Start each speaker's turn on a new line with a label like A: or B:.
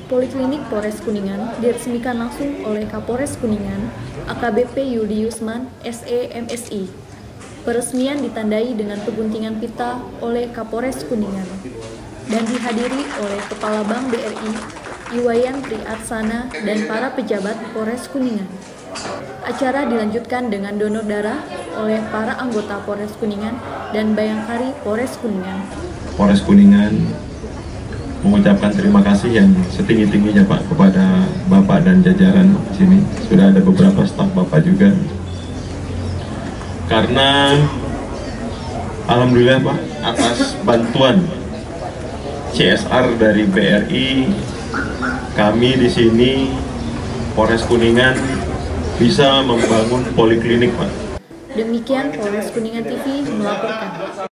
A: Poliklinik Polres Kuningan diresmikan langsung oleh Kapolres Kuningan, AKBP Yudi Yusman, SE MSI. Peresmian ditandai dengan peguntingan pita oleh Kapolres Kuningan dan dihadiri oleh Kepala Bank BRI, Iwayan Triatsana, dan para pejabat Polres Kuningan. Acara dilanjutkan dengan donor darah oleh para anggota Polres Kuningan dan Bayangkari Polres Kuningan.
B: Polres Kuningan mengucapkan terima kasih yang setinggi-tingginya Pak kepada Bapak dan jajaran di sini. Sudah ada beberapa staf Bapak juga. Karena alhamdulillah Pak, atas bantuan CSR dari BRI, kami di sini Polres Kuningan bisa membangun poliklinik Pak.
A: Demikian Polres Kuningan TV melaporkan.